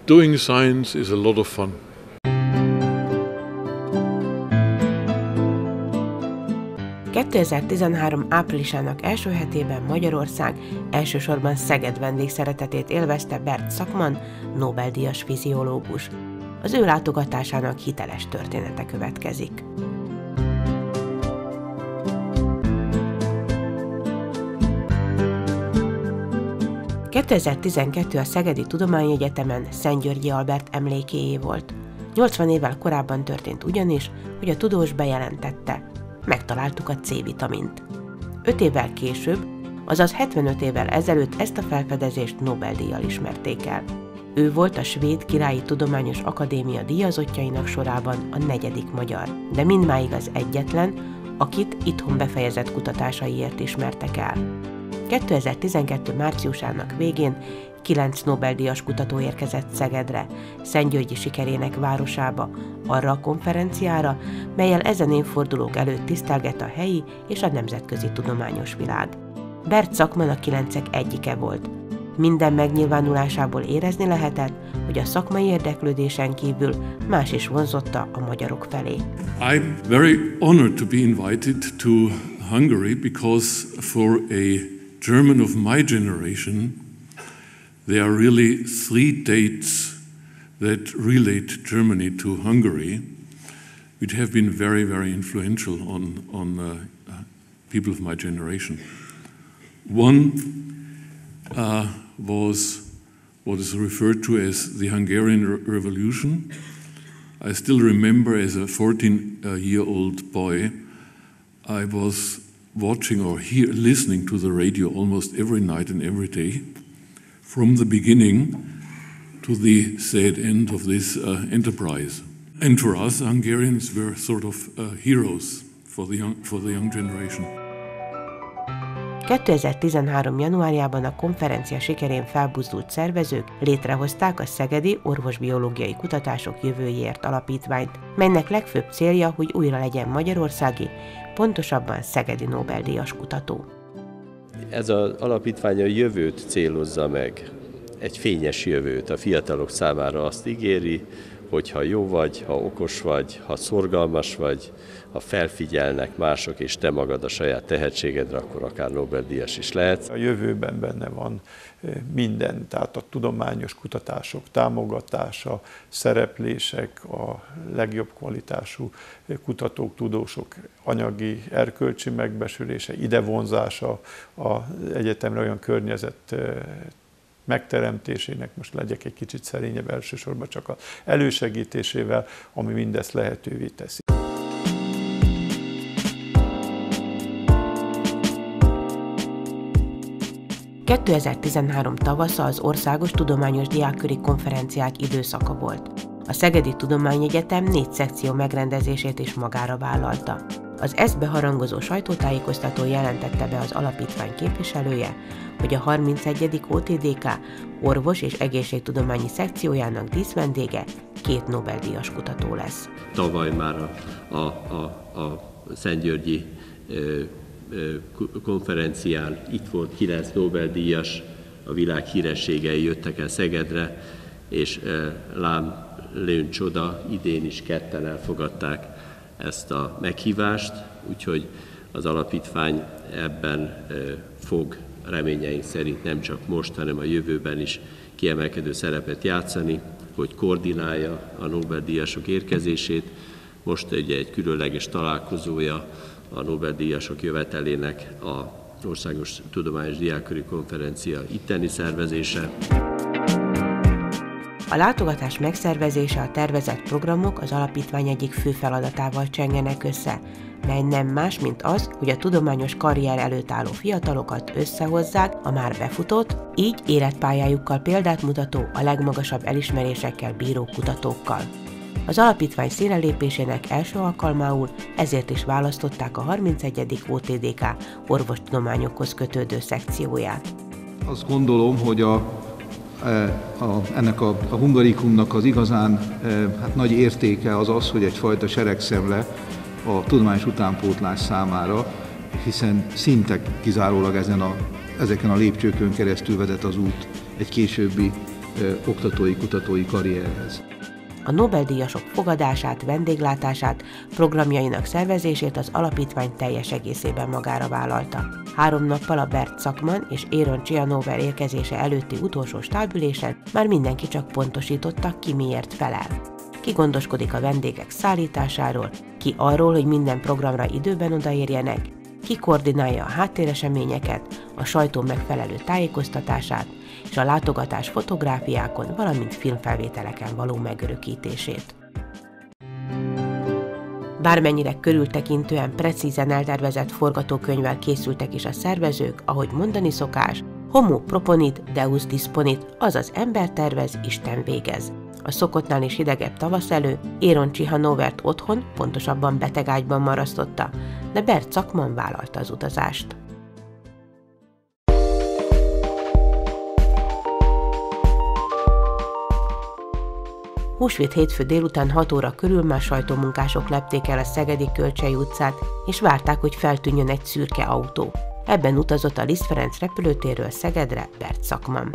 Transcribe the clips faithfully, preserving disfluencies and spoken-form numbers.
Doing science is a lot of fun. kétezer-tizenhárom áprilisának első hetében Magyarország, elsősorban Szeged vendégszeretetét élvezte Bert Sakmann, Nobel-díjas fiziológus. Az ő látogatásának hiteles története következik. kétezer-tizenkettő a Szegedi Tudományegyetemen Szent-Györgyi Albert emlékéjé volt. nyolcvan évvel korábban történt ugyanis, hogy a tudós bejelentette: megtaláltuk a C-vitamint. öt évvel később, azaz hetvenöt évvel ezelőtt ezt a felfedezést Nobel-díjjal ismerték el. Ő volt a Svéd Királyi Tudományos Akadémia díjazottjainak sorában a negyedik magyar, de mindmáig az egyetlen, akit itthon befejezett kutatásaiért ismertek el. kétezer-tizenkettő márciusának végén kilenc Nobel-díjas kutató érkezett Szegedre, Szent-Györgyi sikerének városába, arra a konferenciára, mellyel ezen évfordulók előtt tisztelget a helyi és a nemzetközi tudományos világ. Bert Sakmann a kilencek egyike volt. Minden megnyilvánulásából érezni lehetett, hogy a szakmai érdeklődésen kívül más is vonzotta a magyarok felé. I'm very honored to be invited to Hungary because for a German of my generation there are really three dates that relate Germany to Hungary, which have been very, very influential on, on uh, uh, people of my generation. One uh, was what is referred to as the Hungarian Re- Revolution. I still remember as a fourteen-year-old boy, I was watching or hear, listening to the radio almost every night and every day, from the beginning to the sad end of this uh, enterprise. And for us, Hungarians were sort of uh, heroes for the young, for the young generation. kétezer-tizenhárom januárjában a konferencia sikerén felbuzdult szervezők létrehozták a Szegedi Orvosbiológiai Kutatások Jövőjéért Alapítványt, melynek legfőbb célja, hogy újra legyen magyarországi, pontosabban szegedi Nobel-díjas kutató. Ez az alapítvány a jövőt célozza meg, egy fényes jövőt. A fiatalok számára azt ígéri, hogy ha jó vagy, ha okos vagy, ha szorgalmas vagy, ha felfigyelnek mások, és te magad a saját tehetségedre, akkor akár Nobel-díjas is lehetsz. A jövőben benne van minden, tehát a tudományos kutatások támogatása, szereplések, a legjobb kvalitású kutatók, tudósok anyagi, erkölcsi megbesülése, idevonzása az egyetemre, olyan környezet megteremtésének, most legyek egy kicsit szerényebb, elsősorban csak az elősegítésével, ami mindezt lehetővé teszi. kétezer-tizenhárom tavasza az Országos Tudományos Diákköri Konferenciák időszaka volt. A Szegedi Tudományegyetem négy szekció megrendezését is magára vállalta. Az ezt beharangozó sajtótájékoztatón jelentette be az alapítvány képviselője, hogy a harmincegyedik o té dé ká orvos- és egészségtudományi szekciójának díszvendége két Nobel-díjas kutató lesz. Tavaly már a, a, a, a Szent-Györgyi konferencián itt volt kilenc Nobel-díjas, a világ hírességei jöttek el Szegedre, és lám lőn csoda, idén is ketten elfogadták ezt a meghívást, úgyhogy az alapítvány ebben fog reményeink szerint nem csak most, hanem a jövőben is kiemelkedő szerepet játszani, hogy koordinálja a Nobel-díjasok érkezését. Most ugye egy különleges találkozója a Nobel-díjasok jövetelének az Országos Tudományos Diákköri Konferencia itteni szervezése. A látogatás megszervezése, a tervezett programok az alapítvány egyik fő feladatával csengenek össze, mely nem más, mint az, hogy a tudományos karrier előtt álló fiatalokat összehozzák a már befutott, így életpályájukkal példát mutató, a legmagasabb elismerésekkel bíró kutatókkal. Az alapítvány színrelépésének első alkalmául ezért is választották a harmincegyedik o té dé ká orvostudományokhoz kötődő szekcióját. Azt gondolom, hogy a, a, ennek a, a hungarikumnak az igazán hát nagy értéke az az, hogy egyfajta seregszemle a tudományos utánpótlás számára, hiszen szinte kizárólag ezen a, ezeken a lépcsőkön keresztül vezet az út egy későbbi oktatói, kutatói karrierhez. A Nobel-díjasok fogadását, vendéglátását, programjainak szervezését az alapítvány teljes egészében magára vállalta. Három nappal a Bert Szakman és Aaron Cianover érkezése előtti utolsó stábülésen már mindenki csak pontosította, ki miért felel. Ki gondoskodik a vendégek szállításáról, ki arról, hogy minden programra időben odaérjenek, ki koordinálja a háttéreseményeket, a sajtó megfelelő tájékoztatását és a látogatás fotográfiákon, valamint filmfelvételeken való megörökítését. Bármennyire körültekintően, precízen eltervezett forgatókönyvvel készültek is a szervezők, ahogy mondani szokás, homo proponit, deus disponit, azaz ember tervez, Isten végez. A szokottnál is hidegebb tavasz elő Aaron Cianovert otthon, pontosabban betegágyban marasztotta, de Bert Szakman vállalta az utazást. Húsvét hétfő délután hat óra körül már sajtómunkások lepték el a szegedi Kölcsey utcát, és várták, hogy feltűnjön egy szürke autó. Ebben utazott a Liszt Ferenc repülőtérről Szegedre Bert Szakman.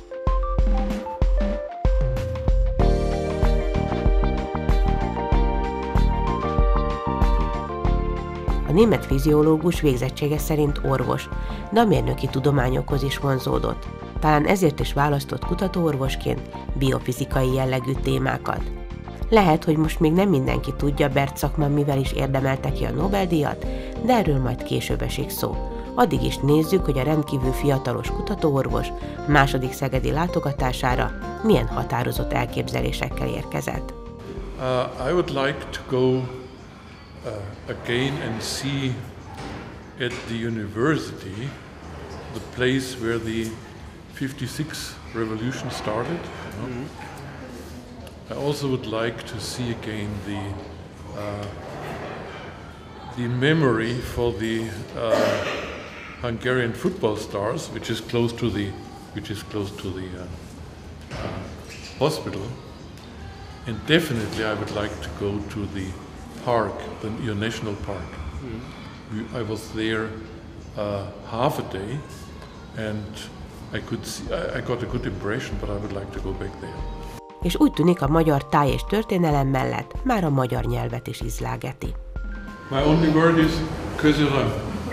A német fiziológus végzettsége szerint orvos, de a mérnöki tudományokhoz is vonzódott. Talán ezért is választott kutatóorvosként biofizikai jellegű témákat. Lehet, hogy most még nem mindenki tudja, Bert Szakman mivel is érdemelte ki a Nobel-díjat, de erről majd később esik szó. Addig is nézzük, hogy a rendkívül fiatalos kutatóorvos második szegedi látogatására milyen határozott elképzelésekkel érkezett. Uh, I would like to go uh, again and see at the university the place where the fifty-six revolution started. You know? Mm-hmm. I also would like to see again the uh, the memory for the uh, Hungarian football stars, which is close to the which is close to the uh, uh, hospital. And definitely, I would like to go to the park, the your national park. Mm-hmm. I was there uh, half a day, and I could see, I got a good impression, but I would like to go back there. És úgy tűnik, a magyar táj és történelem mellett már a magyar nyelvet is ízlelgeti. My only word is köszönöm.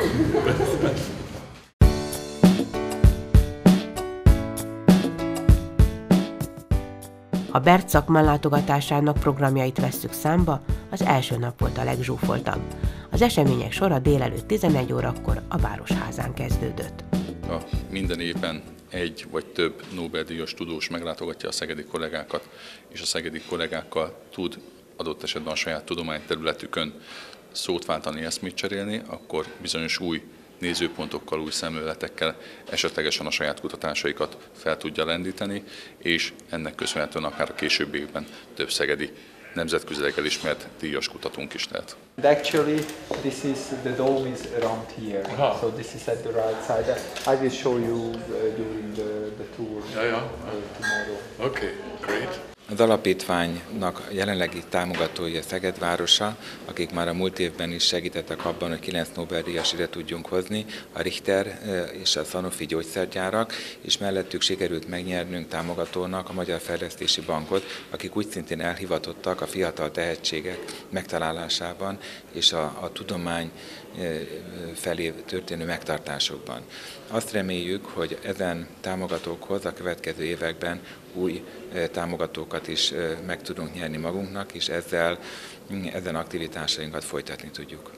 Ha Bert Szakman látogatásának programjait vesszük számba, az első nap volt a legzsúfoltabb. Az események sora délelőtt tizenegy órakor a Városházán kezdődött. A minden évben egy vagy több Nobel-díjas tudós meglátogatja a szegedi kollégákat, és a szegedi kollégákkal tud adott esetben a saját tudományterületükön szót váltani, eszmét cserélni, akkor bizonyos új nézőpontokkal, új szemléletekkel esetlegesen a saját kutatásaikat fel tudja lendíteni, és ennek köszönhetően akár a későbbi évben több szegedi nemzetközileg elismert díjas kutatónk is lehet. Actually, this is the dome is around here, uh-huh. So this is at the right side. I will show you uh, during the, the tour yeah, yeah. Uh, tomorrow. Okay, great. Az alapítványnak jelenlegi támogatói a Szeged városa, akik már a múlt évben is segítettek abban, hogy kilenc Nobel-díjas ide tudjunk hozni, a Richter és a Sanofi gyógyszergyárak, és mellettük sikerült megnyernünk támogatónak a Magyar Fejlesztési Bankot, akik úgy szintén elhivatottak a fiatal tehetségek megtalálásában és a, a tudomány felé történő megtartásokban. Azt reméljük, hogy ezen támogatókhoz a következő években új támogatókat is meg tudunk nyerni magunknak, és ezzel ezen aktivitásainkat folytatni tudjuk.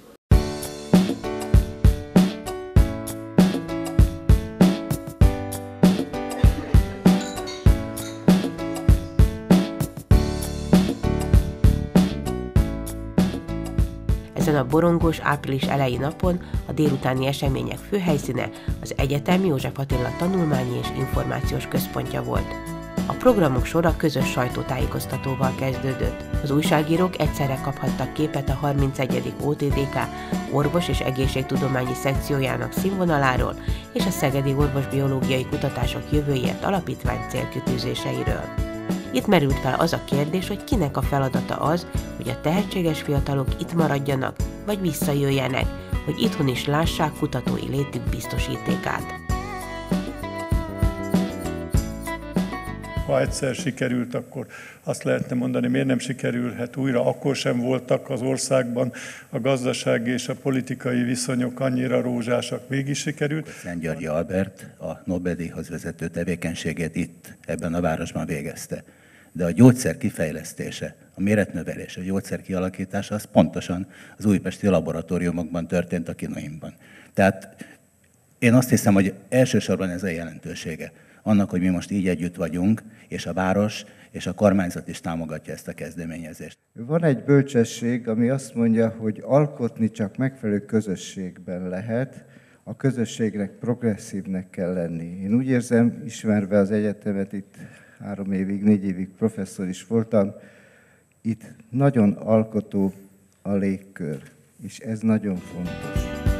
Ezen a borongós április eleji napon a délutáni események főhelyszíne az egyetem József Attila Tanulmányi és Információs Központja volt. A programok sora közös sajtótájékoztatóval kezdődött. Az újságírók egyszerre kaphattak képet a harmincegyedik ó té dé ká orvos- és egészségtudományi szekciójának színvonaláról és a Szegedi Orvosbiológiai Kutatások Jövőjét Alapítvány célkitűzéseiről. Itt merült fel az a kérdés, hogy kinek a feladata az, hogy a tehetséges fiatalok itt maradjanak, vagy visszajöjjenek, hogy itthon is lássák kutatói létük biztosítékát. Ha egyszer sikerült, akkor azt lehetne mondani, miért nem sikerülhet újra. Akkor sem voltak az országban a gazdasági és a politikai viszonyok annyira rózsásak, mégis sikerült. Szent-Györgyi Albert a Nobel-díjhoz vezető tevékenységét itt, ebben a városban végezte. De a gyógyszer kifejlesztése, a méretnövelése, a gyógyszer kialakítása, az pontosan az újpesti laboratóriumokban történt a Kinoimban. Tehát én azt hiszem, hogy elsősorban ez a jelentősége annak, hogy mi most így együtt vagyunk, és a város és a kormányzat is támogatja ezt a kezdeményezést. Van egy bölcsesség, ami azt mondja, hogy alkotni csak megfelelő közösségben lehet, a közösségnek progresszívnek kell lenni. Én úgy érzem, ismerve az egyetemet, itt három évig, négy évig professzor is voltam, itt nagyon alkotó a légkör, és ez nagyon fontos.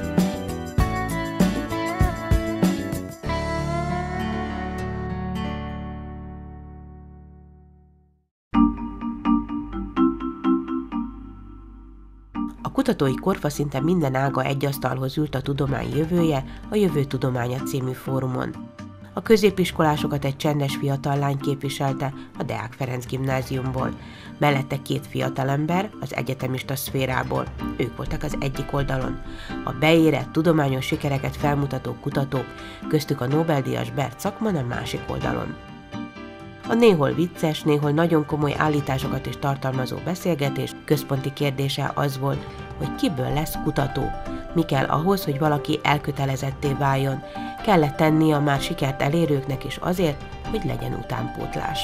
A kutatói korfa szinte minden ága egy asztalhoz ült a tudomány jövője, a Jövő Tudománya című fórumon. A középiskolásokat egy csendes fiatal lány képviselte a Deák Ferenc gimnáziumból. Mellette két fiatalember az egyetemista szférából. Ők voltak az egyik oldalon. A beérett, tudományos sikereket felmutató kutatók, köztük a Nobel-díjas Bert Szakman a másik oldalon. A néhol vicces, néhol nagyon komoly állításokat is tartalmazó beszélgetés központi kérdése az volt, hogy kiből lesz kutató, mi kell ahhoz, hogy valaki elkötelezetté váljon, kell-e tenni a már sikert elérőknek is azért, hogy legyen utánpótlás.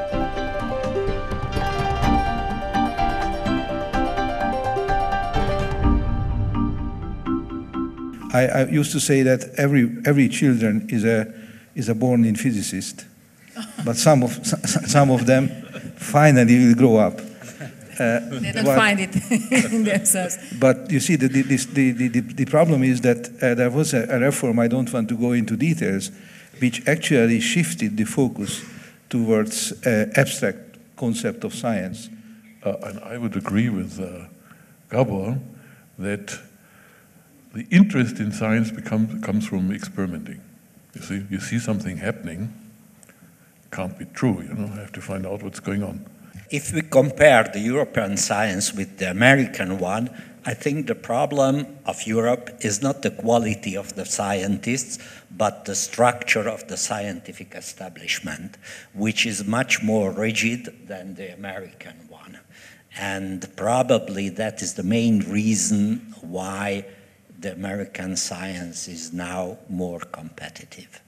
I, I used to say that every every children is a is a born in physicist, but some of some of them finally will grow up. Uh, they don't but, find it in themselves. But you see, the, the, the, the, the problem is that uh, there was a, a reform, I don't want to go into details, which actually shifted the focus towards uh, abstract concept of science. Uh, and I would agree with uh, Gabor that the interest in science becomes, comes from experimenting. You see, you see something happening, can't be true, you know, you have to find out what's going on. If we compare the European science with the American one, I think the problem of Europe is not the quality of the scientists, but the structure of the scientific establishment, which is much more rigid than the American one. And probably that is the main reason why the American science is now more competitive.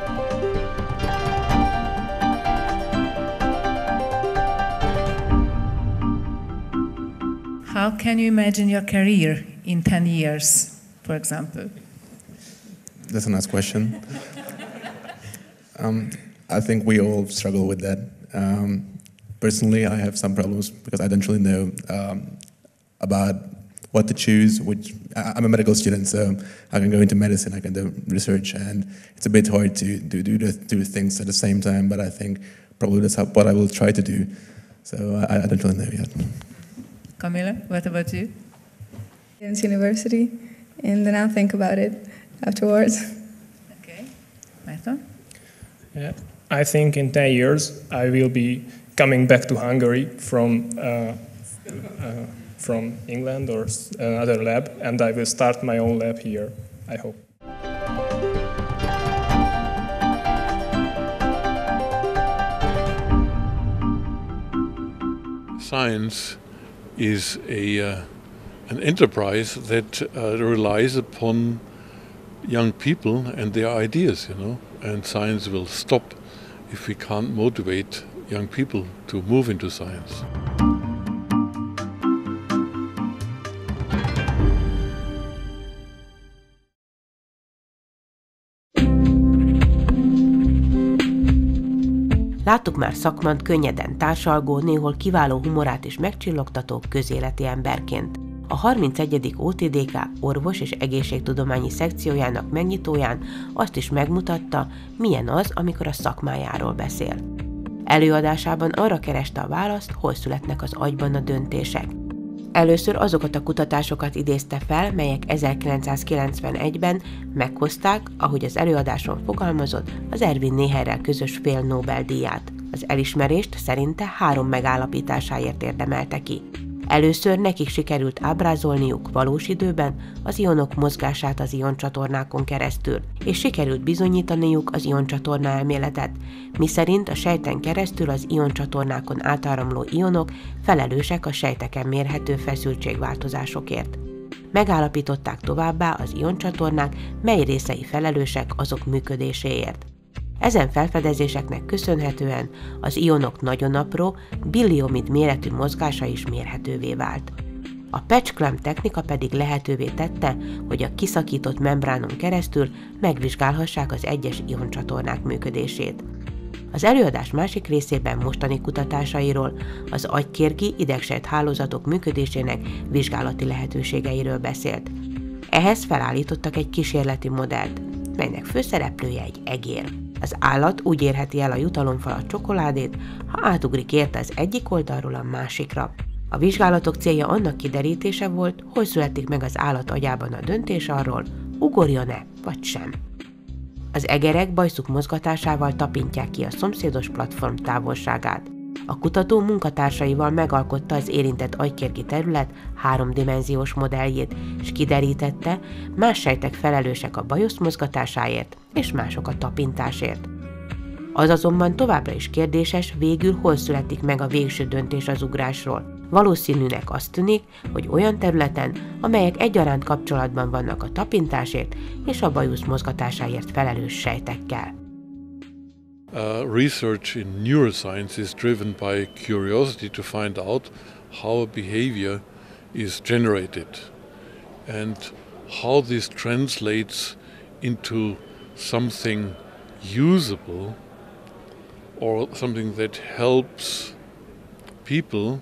How can you imagine your career in ten years, for example? That's a nice question. um, I think we all struggle with that. Um, personally, I have some problems because I don't really know um, about what to choose. Which I'm a medical student, so I can go into medicine, I can do research, and it's a bit hard to do, do the two things at the same time, but I think probably that's how, what I will try to do. So I, I don't really know yet. Camilla, what about you? University, and then I'll think about it afterwards. Okay. Márton? Yeah, I think in ten years I will be coming back to Hungary from uh, uh, from England or another lab, and I will start my own lab here, I hope. Science is a uh, an enterprise that uh, relies upon young people and their ideas, you know, and science will stop if we can't motivate young people to move into science. Láttuk már Szakmant könnyeden társalgó, néhol kiváló humorát is megcsillogtató közéleti emberként. A harmincegyedik ó té dé ká orvos- és egészségtudományi szekciójának megnyitóján azt is megmutatta, milyen az, amikor a szakmájáról beszél. Előadásában arra kereste a választ, hol születnek az agyban a döntések. Először azokat a kutatásokat idézte fel, melyek ezerkilencszázkilencvenegyben meghozták, ahogy az előadáson fogalmazott, az Erwin Neherrel közös fél Nobel-díját. Az elismerést szerinte három megállapításáért érdemelte ki. Először nekik sikerült ábrázolniuk valós időben az ionok mozgását az ioncsatornákon keresztül, és sikerült bizonyítaniuk az ioncsatorna elméletet, miszerint a sejten keresztül az ioncsatornákon átáramló ionok felelősek a sejteken mérhető feszültségváltozásokért. Megállapították továbbá az ioncsatornák, mely részei felelősek azok működéséért. Ezen felfedezéseknek köszönhetően az ionok nagyon apró, billiomid méretű mozgása is mérhetővé vált. A patch clamp technika pedig lehetővé tette, hogy a kiszakított membránon keresztül megvizsgálhassák az egyes ioncsatornák működését. Az előadás másik részében mostani kutatásairól, az agykérgi idegsejt hálózatok működésének vizsgálati lehetőségeiről beszélt. Ehhez felállítottak egy kísérleti modellt, melynek főszereplője egy egér. Az állat úgy érheti el a jutalomfalat csokoládét, ha átugrik érte az egyik oldalról a másikra. A vizsgálatok célja annak kiderítése volt, hogy születik meg az állat agyában a döntés arról, ugorjon-e vagy sem. Az egerek bajszuk mozgatásával tapintják ki a szomszédos platform távolságát. A kutató munkatársaival megalkotta az érintett agykérgi terület háromdimenziós modelljét, és kiderítette, más sejtek felelősek a bajusz mozgatásáért, és mások a tapintásért. Az azonban továbbra is kérdéses, végül hol születik meg a végső döntés az ugrásról. Valószínűnek azt tűnik, hogy olyan területen, amelyek egyaránt kapcsolatban vannak a tapintásért és a bajusz mozgatásáért felelős sejtekkel. Uh, research in neuroscience is driven by curiosity to find out how a behavior is generated and how this translates into something usable or something that helps people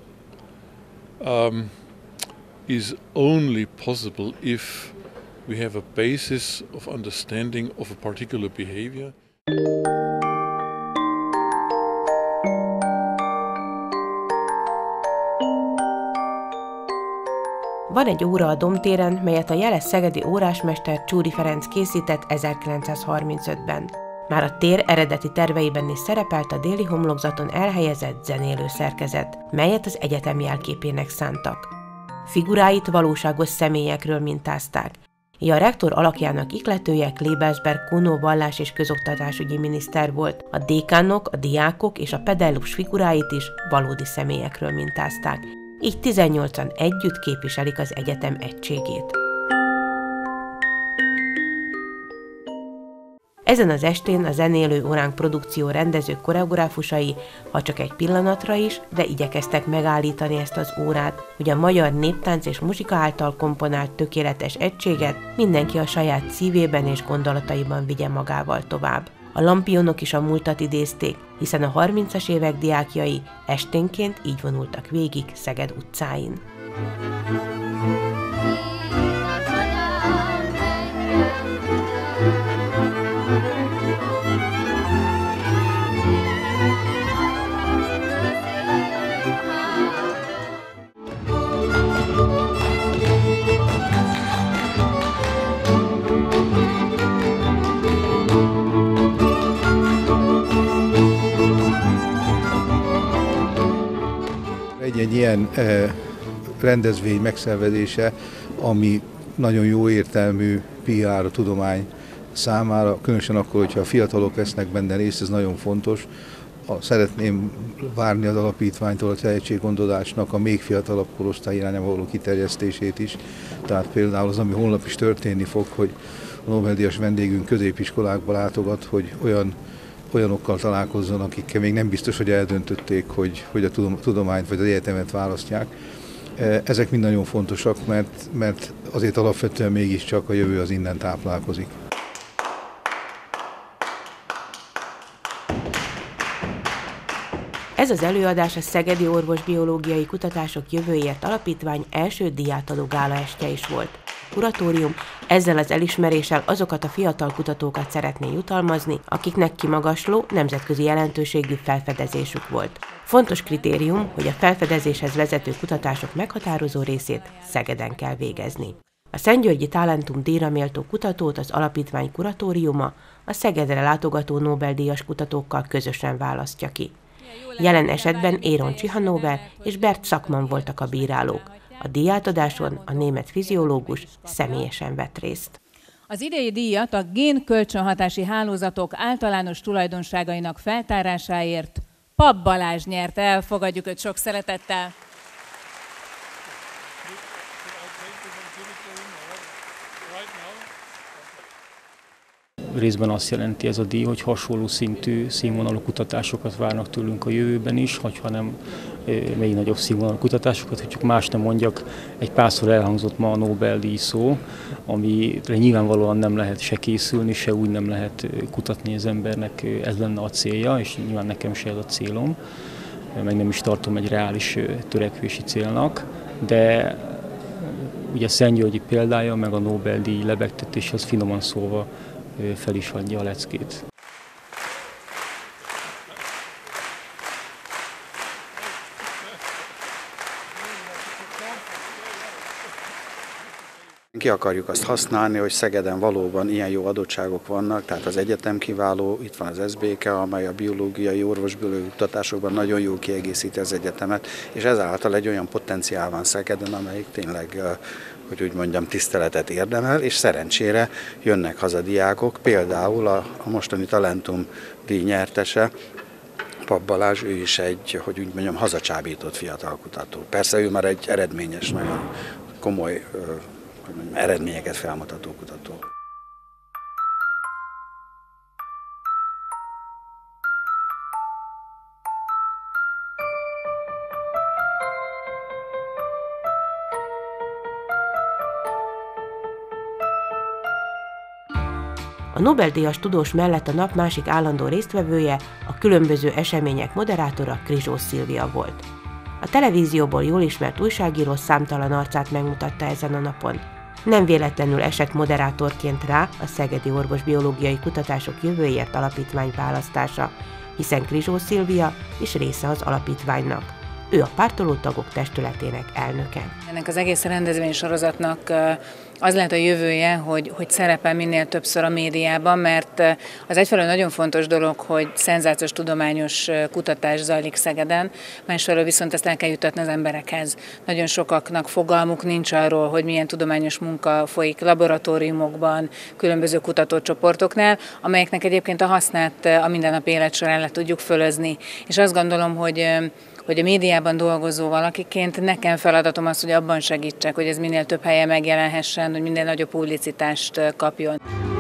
um, is only possible if we have a basis of understanding of a particular behavior. Van egy óra a Domtéren, melyet a jeles szegedi órásmester Csury Ferenc készített ezerkilencszázharmincötben. Már a tér eredeti terveiben is szerepelt a déli homlokzaton elhelyezett zenélő szerkezet, melyet az egyetem jelképének szántak. Figuráit valóságos személyekről mintázták. Így a rektor alakjának ihletője Klebelsberg Kuno vallás- és közoktatásügyi miniszter volt, a dékánok, a diákok és a pedellus figuráit is valódi személyekről mintázták. Így tizennyolcan együtt képviselik az egyetem egységét. Ezen az estén a zenélő óránk produkció rendezők koreográfusai, ha csak egy pillanatra is, de igyekeztek megállítani ezt az órát, hogy a magyar néptánc és muzsika által komponált tökéletes egységet mindenki a saját szívében és gondolataiban vigye magával tovább. A lampionok is a múltat idézték, hiszen a harmincas évek diákjai esténként így vonultak végig Szeged utcáin. Egy ilyen eh, rendezvény megszervezése, ami nagyon jó értelmű pé er a tudomány számára, különösen akkor, hogyha a fiatalok vesznek benne részt, ez nagyon fontos. A, szeretném várni az alapítványtól a tehetséggondolásnak a még fiatalabb korosztály irányába való kiterjesztését is. Tehát például az, ami holnap is történni fog, hogy a Nobel-díjas vendégünk középiskolákba látogat, hogy olyan olyanokkal találkozzon, akikkel még nem biztos, hogy eldöntötték, hogy, hogy a tudományt vagy az egyetemet választják. Ezek mind nagyon fontosak, mert, mert azért alapvetően mégiscsak a jövő az innen táplálkozik. Ez az előadás a Szegedi Orvosbiológiai Kutatások Jövőért Alapítvány első díjátadó gálaestje is volt. Kuratórium ezzel az elismeréssel azokat a fiatal kutatókat szeretné jutalmazni, akiknek kimagasló, nemzetközi jelentőségű felfedezésük volt. Fontos kritérium, hogy a felfedezéshez vezető kutatások meghatározó részét Szegeden kell végezni. A Szentgyörgyi Talentum díjra méltó kutatót az alapítvány kuratóriuma a Szegedre látogató Nobel-díjas kutatókkal közösen választja ki. Jelen esetben Aaron Csihanóver és Bert Sakmann voltak a bírálók. A díjátadáson a német fiziológus személyesen vett részt. Az idei díjat a génkölcsönhatási hálózatok általános tulajdonságainak feltárásáért Papp Balázs nyerte el, fogadjuk őt sok szeretettel. Részben azt jelenti ez a díj, hogy hasonló szintű színvonalú kutatásokat várnak tőlünk a jövőben is, hogyha nem még nagyobb színvonalú kutatásokat, hogy csak más nem mondjak, egy párszor elhangzott ma a Nobel-díj szó, amire nyilvánvalóan nem lehet se készülni, se úgy nem lehet kutatni az embernek, ez lenne a célja, és nyilván nekem se ez a célom, meg nem is tartom egy reális törekvési célnak, de ugye Szentgyörgyi példája, meg a Nobel-díj lebegtetés, az finoman szólva fel is adja a leckét. Ki akarjuk azt használni, hogy Szegeden valóban ilyen jó adottságok vannak, tehát az egyetem kiváló, itt van az es bé ká, amely a biológiai, orvosbiológiai kutatásokban nagyon jól kiegészíti az egyetemet, és ezáltal egy olyan potenciál van Szegeden, amelyik tényleg, hogy úgy mondjam, tiszteletet érdemel, és szerencsére jönnek haza diákok, például a, a mostani Talentum díj nyertese, Papp Balázs, ő is egy, hogy úgy mondjam, hazacsábított fiatal kutató. Persze ő már egy eredményes, nagyon komoly eredményeket felmutató kutató. A Nobel-díjas tudós mellett a nap másik állandó résztvevője, a különböző események moderátora Krizsó Szilvia volt. A televízióból jól ismert újságíró számtalan arcát megmutatta ezen a napon. Nem véletlenül esett moderátorként rá a Szegedi Orvosbiológiai Kutatások Jövőért Alapítvány választása, hiszen Krizsó Szilvia is része az alapítványnak. Ő a pártoló tagok testületének elnöke. Ennek az egész rendezvénysorozatnak az lehet a jövője, hogy, hogy szerepel minél többször a médiában, mert az egyfelől nagyon fontos dolog, hogy szenzációs tudományos kutatás zajlik Szegeden, másfelől viszont ezt el kell juttatni az emberekhez. Nagyon sokaknak fogalmuk nincs arról, hogy milyen tudományos munka folyik laboratóriumokban, különböző kutatócsoportoknál, amelyeknek egyébként a hasznát a mindennapi élet során le tudjuk fölözni. És azt gondolom, hogy hogy a médiában dolgozó valakiként nekem feladatom az, hogy abban segítsek, hogy ez minél több helyen megjelenhessen, hogy minél nagyobb publicitást kapjon.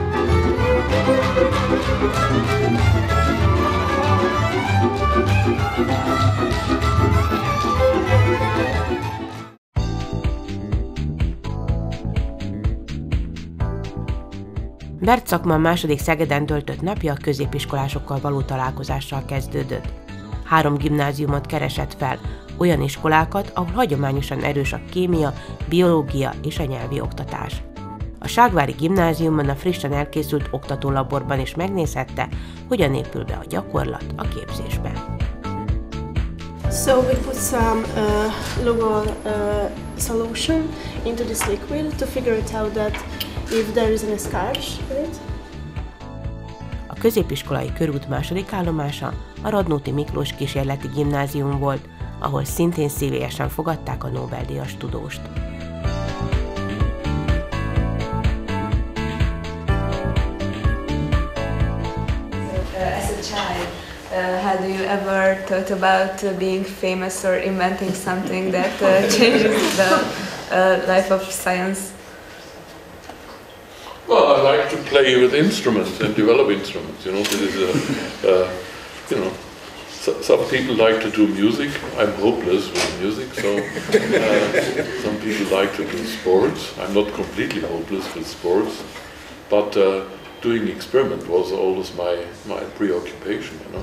Bert Sakmann második Szegeden töltött napja a középiskolásokkal való találkozással kezdődött. Három gimnáziumot keresett fel, olyan iskolákat, ahol hagyományosan erős a kémia, biológia és a nyelvi oktatás. A Ságvári Gimnáziumban a frissen elkészült oktatólaborban is megnézhette, hogyan épül be a gyakorlat a képzésbe. So we put some uh, logo uh, solution into this liquid to figure it out that if there is any scratch in it. A középiskolai körút második állomása a Radnóti Miklós Kísérleti Gimnázium volt, ahol szintén szívélyesen fogadták a Nobel-díjas tudóst. As a child, uh, had you ever thought about being famous or inventing something that uh, changes the uh, life of science? Well, I like to play with instruments and develop instruments. You know, this is a, uh, you know, so, some people like to do music. I'm hopeless with music, so uh, some people like to do sports. I'm not completely hopeless with sports, but uh, doing experiment was always my my preoccupation. You know.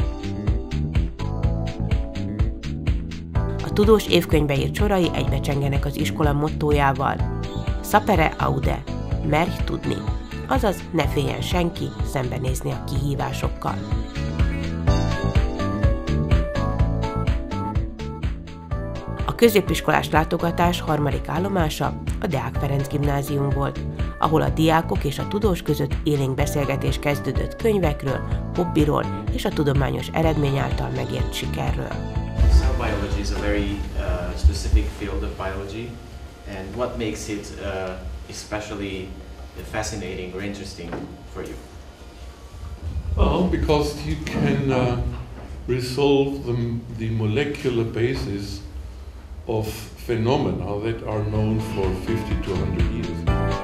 A tudós évkönyvbe írt sorai egybecsengenek az iskola mottójával: Sapere aude. Merj tudni, azaz ne féljen senki szembenézni a kihívásokkal. A középiskolás látogatás harmadik állomása a Deák Ferenc gimnázium volt, ahol a diákok és a tudós között élénk beszélgetés kezdődött könyvekről, hobbiról és a tudományos eredmény által megért sikerről. Cell biology is a very uh, specific field of biology, and what makes it uh, especially fascinating or interesting for you? Well, because you can uh, resolve the, the molecular basis of phenomena that are known for fifty to one hundred years.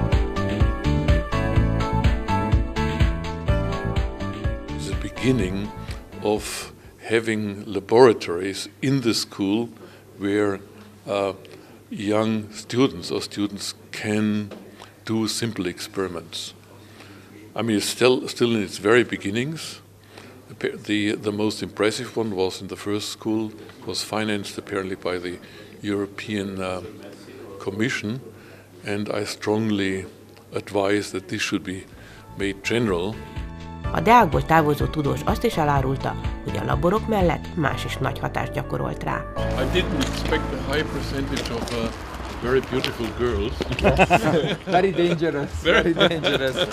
The beginning of having laboratories in the school where uh, young students or students can do simple experiments. I mean, it's still, still in its very beginnings. The, the, the most impressive one was in the first school, was financed apparently by the European uh, Commission, and I strongly advise that this should be made general. A Deákból távozó tudós azt is elárulta, hogy a laborok mellett más is nagy hatást gyakorolt rá. I didn't expect a high percentage of uh, very beautiful girls. Very dangerous. Very dangerous.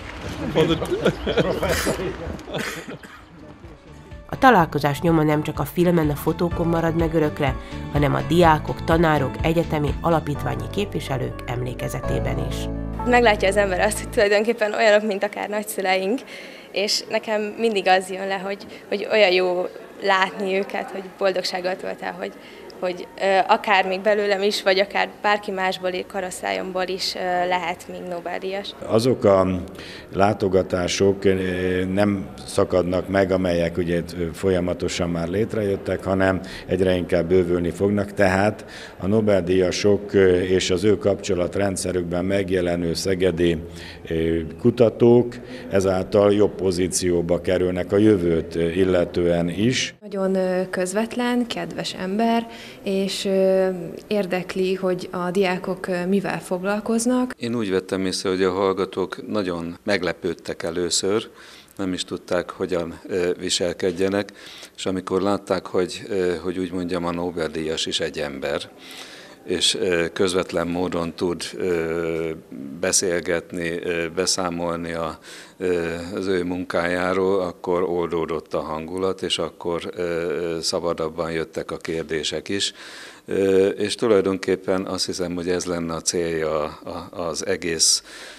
A találkozás nyoma nem csak a filmen, a fotókon marad meg örökre, hanem a diákok, tanárok, egyetemi, alapítványi képviselők emlékezetében is. Meglátja az ember azt, hogy tulajdonképpen olyanok, mint akár nagyszüleink, és nekem mindig az jön le, hogy, hogy olyan jó látni őket, hogy boldogsággal tölt el, hogy, hogy akár még belőlem is, vagy akár bárki másból, korosztályomból is lehet még Nobel-díjas. Azok a látogatások nem szakadnak meg, amelyek ugye folyamatosan már létrejöttek, hanem egyre inkább bővülni fognak, tehát a Nobel-díjasok és az ő kapcsolatrendszerükben megjelenő szegedi kutatók ezáltal jobb pozícióba kerülnek a jövőt illetően is. Nagyon közvetlen, kedves ember, és érdekli, hogy a diákok mivel foglalkoznak. Én úgy vettem észre, hogy a hallgatók nagyon meglepődtek először, nem is tudták, hogyan viselkedjenek, és amikor látták, hogy, hogy úgy mondjam, a Nobel-díjas is egy ember, és közvetlen módon tud beszélgetni, beszámolni a, az ő munkájáról, akkor oldódott a hangulat, és akkor szabadabban jöttek a kérdések is. És tulajdonképpen azt hiszem, hogy ez lenne a célja az egész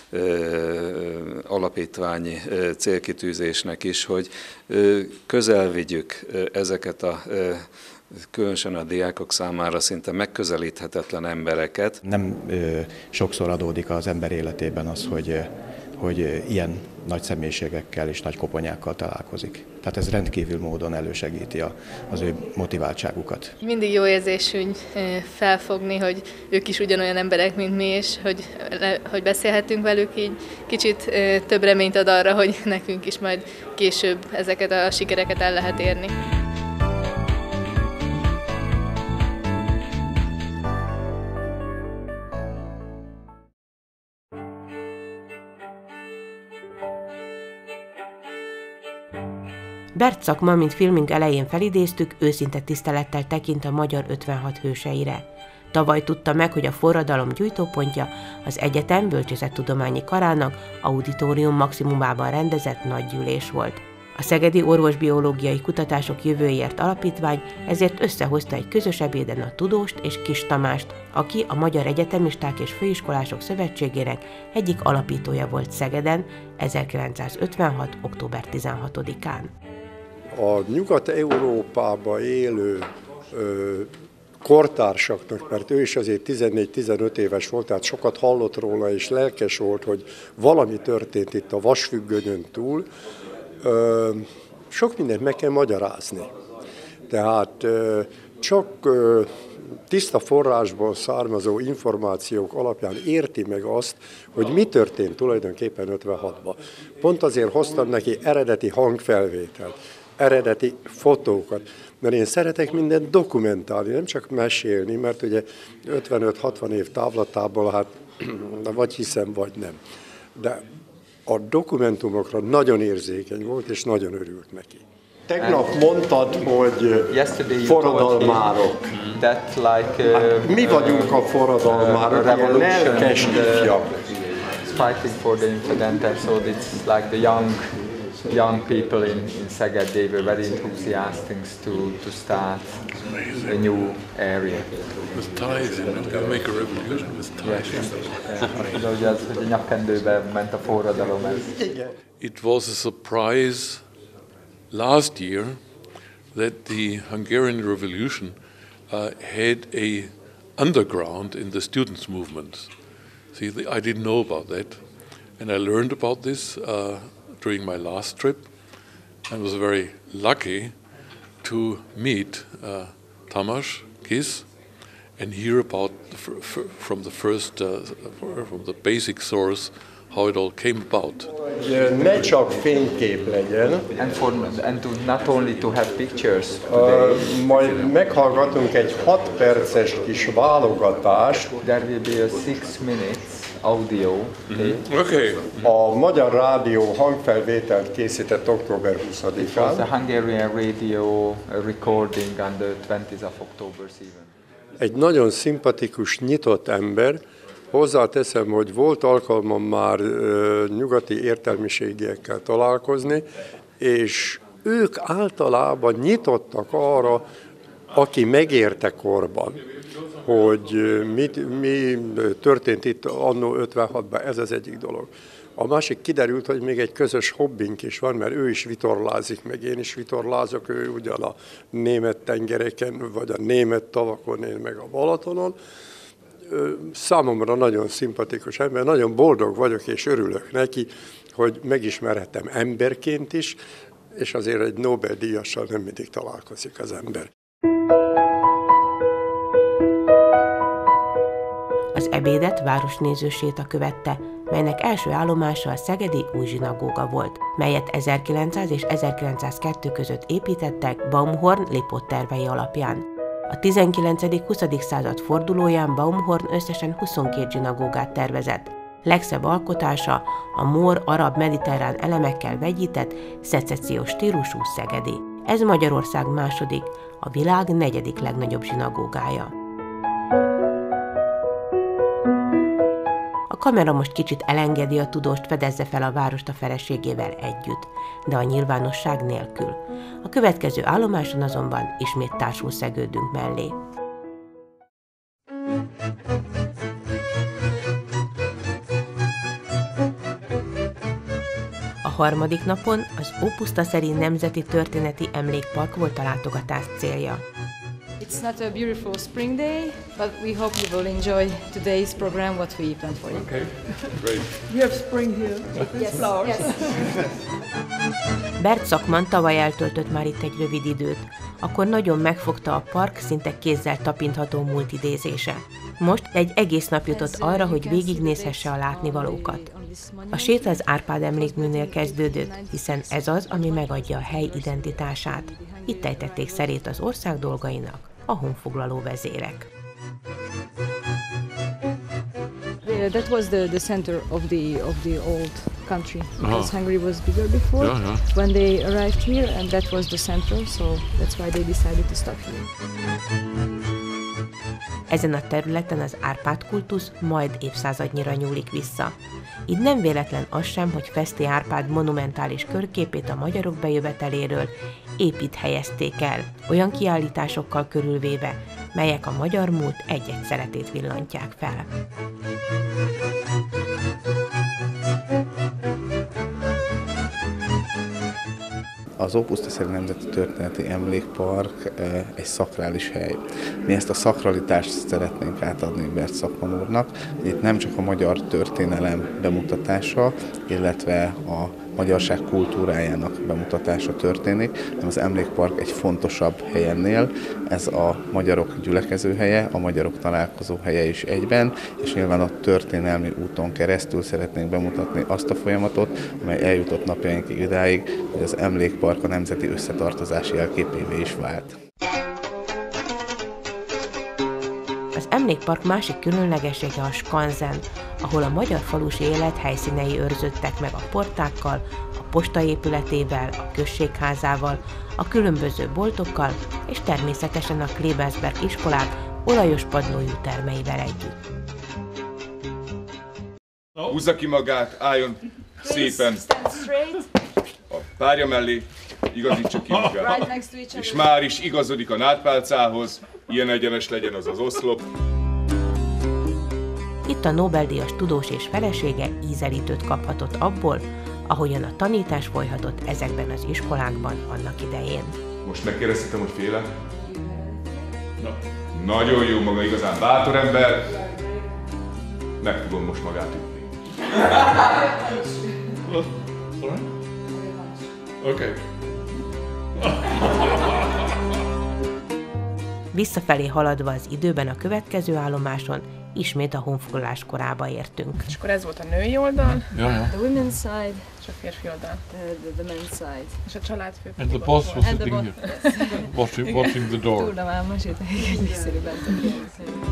alapítványi célkitűzésnek is, hogy közel vigyük ezeket a különösen a diákok számára szinte megközelíthetetlen embereket. Nem ö, sokszor adódik az ember életében az, hogy, hogy ilyen nagy személyiségekkel és nagy koponyákkal találkozik. Tehát ez rendkívül módon elősegíti a, az ő motiváltságukat. Mindig jó érzésünk felfogni, hogy ők is ugyanolyan emberek, mint mi, és hogy, hogy beszélhetünk velük, így kicsit több reményt ad arra, hogy nekünk is majd később ezeket a sikereket el lehet érni. Bert szakma, mint filmünk elején felidéztük, őszinte tisztelettel tekint a magyar ötvenhat hőseire. Tavaly tudta meg, hogy a forradalom gyújtópontja az egyetem bölcsészettudományi karának auditorium maximumában rendezett nagygyűlés volt. A Szegedi Orvosbiológiai Kutatások Jövőért Alapítvány ezért összehozta egy közös ebéden a tudóst és Kis Tamást, aki a Magyar Egyetemisták és Főiskolások Szövetségének egyik alapítója volt Szegeden ezerkilencszázötvenhat. október tizenhatodikán. A Nyugat-Európában élő ö, kortársaknak, mert ő is azért tizennégy-tizenöt éves volt, tehát sokat hallott róla, és lelkes volt, hogy valami történt itt a vasfüggönyön túl, ö, sok mindent meg kell magyarázni. Tehát ö, csak ö, tiszta forrásból származó információk alapján érti meg azt, hogy mi történt tulajdonképpen ötvenhatban. Pont azért hoztam neki eredeti hangfelvételt, eredeti fotókat, mert én szeretek mindent dokumentálni, nem csak mesélni, mert ugye ötvenöt-hatvan év távlatából hát vagy hiszem, vagy nem. De a dokumentumokra nagyon érzékeny volt, és nagyon örült neki. Tegnap mondtad, hogy forradalmárok. That like, uh, hát mi vagyunk a forradalmárok, uh, lelkes ifjak. Fighting for the independence, so it's like the young young people in, in Szeged, they were very enthusiastic to, to start a new area. With ties, you know, you make a revolution with ties. It was a surprise last year that the Hungarian Revolution uh, had a underground in the students' movement. See, I didn't know about that, and I learned about this uh, during my last trip, and was very lucky to meet uh, Tamás Kiss and hear about the f f from the first, uh, from the basic source, how it all came about. Ne csak fénykép legyen. And for and to not only to have pictures today. Uh, majd meghallgatunk egy hat perces kis válogatást. There will be a six minutes audio. Mm-hmm. Okay. A Magyar Rádió hangfelvételt készített október huszadikán. It was the Hungarian radio recording on the twentieth of October even. Egy nagyon szimpatikus, nyitott ember. Hozzáteszem, hogy volt alkalmam már uh, nyugati értelmiségiekkel találkozni, és ők általában nyitottak arra, aki megérte korban, hogy mit, mi történt itt annó ötvenhatban, ez az egyik dolog. A másik kiderült, hogy még egy közös hobbink is van, mert ő is vitorlázik, meg én is vitorlázok, ő ugyan a német tengereken, vagy a német tavakon, én meg a Balatonon. Számomra nagyon szimpatikus ember, nagyon boldog vagyok és örülök neki, hogy megismerhettem emberként is, és azért egy Nobel-díjassal nem mindig találkozik az ember. Az ebédet városnéző séta követte, melynek első állomása a szegedi új zsinagóga volt, melyet ezerkilencszáz és ezerkilencszázkettő között építettek Baumhorn-Lipott tervei alapján. A tizenkilencedik-huszadik század fordulóján Baumhorn összesen huszonkét zsinagógát tervezett. Legszebb alkotása a mór-arab mediterrán elemekkel vegyített, szecessziós stílusú szegedi. Ez Magyarország második, a világ negyedik legnagyobb zsinagógája. A kamera most kicsit elengedi a tudóst, fedezze fel a várost a feleségével együtt, de a nyilvánosság nélkül. A következő állomáson azonban ismét társul szegődünk mellé. A harmadik napon az Ópusztaszeri Nemzeti Történeti Emlékpark volt a látogatás célja. It's not a beautiful spring day, but we hope you will enjoy today's program, what we planned for you. Okay, great. You have spring here. Yes, flowers. Yes. Bert Szakman tavaly eltöltött már itt egy rövid időt, akkor nagyon megfogta a park szinte kézzel tapintható múlt idézése. Most egy egész nap jutott arra, hogy végignézhesse a látnivalókat. A séta az Árpád emlékműnél kezdődött, hiszen ez az, ami megadja a hely identitását. Itt ejtették szerét az ország dolgainak a honfoglaló vezérek. That was the, the center of the of the old country, because uh-huh. Hungary was bigger before yeah, yeah. when they arrived here, and that was the center, so that's why they decided to stop here. Ezen a területen az Árpád kultusz majd évszázadnyira nyúlik vissza. Így nem véletlen az sem, hogy Feszti Árpád monumentális körképét a magyarok bejöveteléről épp itt helyezték el, olyan kiállításokkal körülvéve, melyek a magyar múlt egy-egy szeletét villantják fel. Az Ópusztaszeri Nemzeti Történeti Emlékpark egy szakrális hely. Mi ezt a szakralitást szeretnénk átadni Bert Szakman úrnak. Itt nem csak a magyar történelem bemutatása, illetve a magyarság kultúrájának bemutatása történik, hanem az emlékpark egy fontosabb helyennél. Ez a magyarok gyülekezőhelye, a magyarok találkozóhelye is egyben, és nyilván a történelmi úton keresztül szeretnénk bemutatni azt a folyamatot, amely eljutott napjainkig idáig, hogy az emlékpark a nemzeti összetartozás jelképévé is vált. Az emlékpark másik különlegessége a skanzen, ahol a magyar falusi élet helyszínei őrződtek meg a portákkal, a postaépületével, a községházával, a különböző boltokkal és természetesen a Klebensberg iskolák olajos padlójú termeivel együtt. Húzza ki magát, álljon szépen a párja mellé, igazítsa ki magát, és már is igazodik a nádpálcához, ilyen egyenes legyen az az oszlop. Itt a Nobel-díjas tudós és felesége ízelítőt kaphatott abból, ahogyan a tanítás folyhatott ezekben az iskolákban annak idején. Most megkérdeztem, hogy féle? Na. Nagyon jó, maga igazán bátor ember. Meg tudom most magát ütni. Okay. Visszafelé haladva az időben a következő állomáson ismét a honfoglalás korába értünk. És akkor ez volt a női oldal, ja, ja. the women's side, és a férfi oldal, the, the men's side, és a családfő. And the boss was sitting here, watching, watching the door. Tudom, ám meséltek egy egyszerű bent.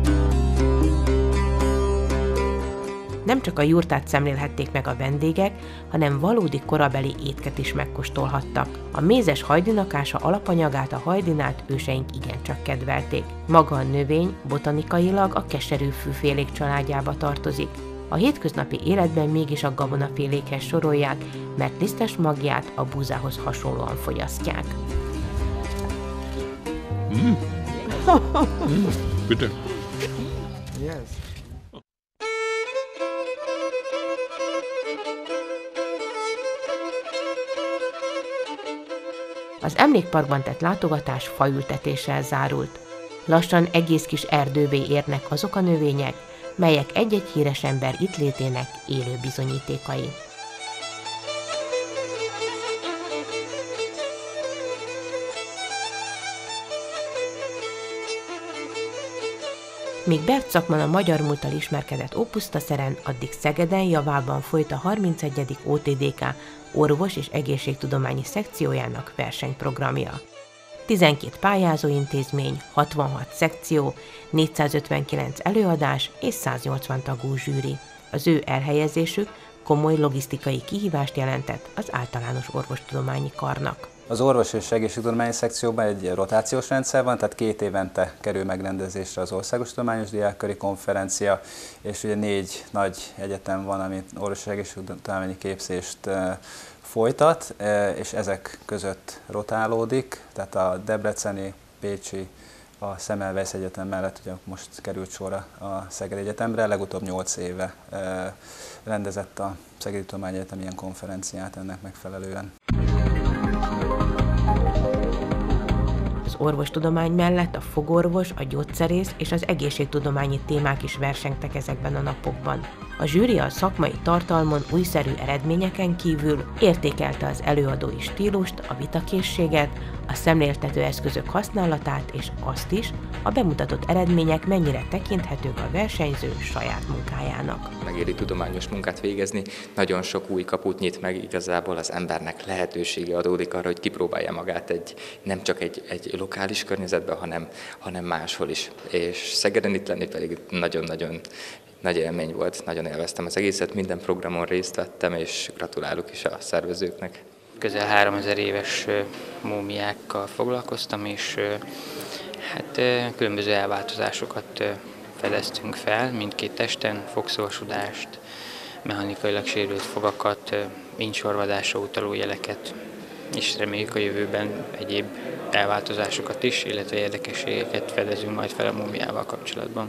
Nem csak a jurtát szemlélhették meg a vendégek, hanem valódi korabeli étket is megkóstolhattak. A mézes hajdinakása alapanyagát, a hajdinát őseink igencsak kedvelték. Maga a növény botanikailag a keserű fűfélék családjába tartozik. A hétköznapi életben mégis a gabonafélékhez sorolják, mert lisztes magját a búzához hasonlóan fogyasztják. Mm. Mm. Bitte. Yes. Az emlékparkban tett látogatás faültetéssel zárult. Lassan egész kis erdővé érnek azok a növények, melyek egy-egy híres ember itt létének élő bizonyítékai. Míg Bert Szakman a magyar múlttal ismerkedett Ópusztaszeren, addig Szegeden javában folyt a harmincegyedik ó té dé ká orvos- és egészségtudományi szekciójának versenyprogramja. tizenkét pályázóintézmény, hatvanhat szekció, négyszázötvenkilenc előadás és száznyolcvan tagú zsűri. Az ő elhelyezésük komoly logisztikai kihívást jelentett az általános orvostudományi karnak. Az orvos és egészségtudományi szekcióban egy rotációs rendszer van, tehát két évente kerül megrendezésre az Országos Tudományos Diákköri Konferencia, és ugye négy nagy egyetem van, amit orvos és egészségtudományi képzést folytat, és ezek között rotálódik, tehát a debreceni, pécsi, a Semmelweis Egyetem mellett ugye most került sor a Szegedi Egyetemre, legutóbb nyolc éve rendezett a Szegedi Tudományegyetem ilyen konferenciát ennek megfelelően. Az orvostudomány mellett a fogorvos, a gyógyszerész és az egészségtudományi témák is versengtek ezekben a napokban. A zsűri a szakmai tartalmon újszerű eredményeken kívül értékelte az előadói stílust, a vitakészséget, a szemléltető eszközök használatát és azt is, a bemutatott eredmények mennyire tekinthetők a versenyző saját munkájának. Megéri tudományos munkát végezni, nagyon sok új kaput nyit meg, igazából az embernek lehetősége adódik arra, hogy kipróbálja magát egy, nem csak egy, egy lokális környezetben, hanem, hanem máshol is. És Szegeden itt lenni pedig nagyon-nagyon nagy élmény volt, nagyon élveztem az egészet, minden programon részt vettem, és gratulálok is a szervezőknek. Közel háromezer éves múmiákkal foglalkoztam, és hát különböző elváltozásokat fedeztünk fel mindkét testen, fogszorsudást, mechanikailag sérült fogakat, incsorvadásra utaló jeleket, és reméljük a jövőben egyéb elváltozásokat is, illetve érdekességeket fedezünk majd fel a múmiával kapcsolatban.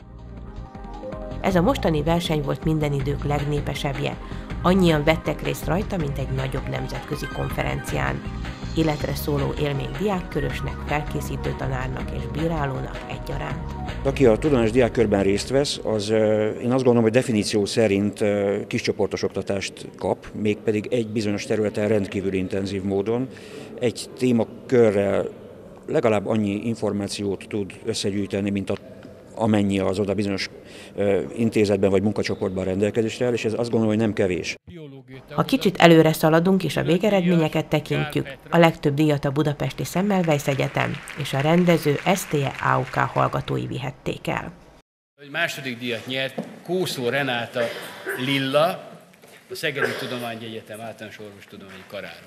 Ez a mostani verseny volt minden idők legnépesebbje. Annyian vettek részt rajta, mint egy nagyobb nemzetközi konferencián. Életre szóló élmény diákkörösnek, felkészítő tanárnak és bírálónak egyaránt. Aki a tudományos diákkörben részt vesz, az én azt gondolom, hogy definíció szerint kiscsoportos oktatást kap, mégpedig egy bizonyos területen rendkívül intenzív módon. Egy témakörrel legalább annyi információt tud összegyűjteni, mint a amennyi az oda bizonyos intézetben vagy munkacsoportban rendelkezésre áll, és ez azt gondolom, hogy nem kevés. Ha kicsit előre szaladunk és a végeredményeket tekintjük, a legtöbb díjat a budapesti Semmelweis Egyetem és a rendező es té e á u ká hallgatói vihették el. A második díjat nyert Kószó Renáta Lilla, a Szegedi Tudományegyetem Általános Orvostudományi Karára.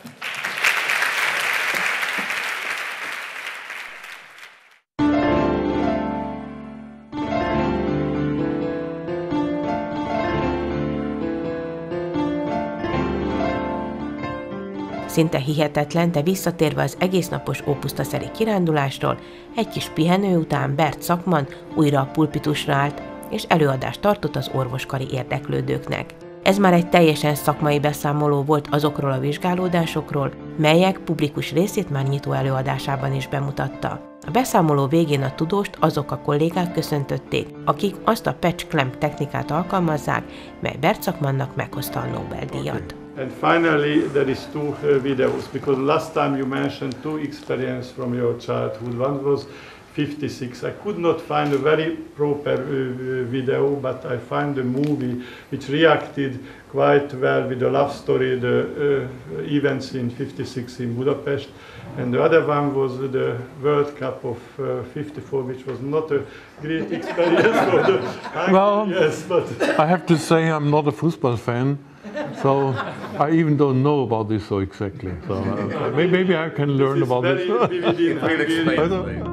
Szinte hihetetlen, de visszatérve az egésznapos ópusztaszeri kirándulásról, egy kis pihenő után Bert Sakmann újra a pulpitusra állt, és előadást tartott az orvoskari érdeklődőknek. Ez már egy teljesen szakmai beszámoló volt azokról a vizsgálódásokról, melyek publikus részét már nyitó előadásában is bemutatta. A beszámoló végén a tudóst azok a kollégák köszöntötték, akik azt a patch clamp technikát alkalmazzák, mely Bert Sakmannnak meghozta a Nobel-díjat. And finally, there is two uh, videos, because last time you mentioned two experiences from your childhood. One was fifty-six. I could not find a very proper uh, video, but I found a movie which reacted quite well with the love story, the uh, events in fifty-six in Budapest. And the other one was the World Cup of uh, fifty-four, which was not a great experience for the Well, yes, but I have to say I'm not a football fan. So I even don't know about this so exactly. So uh, maybe, maybe I can learn this about very this. vivid in Hungarian.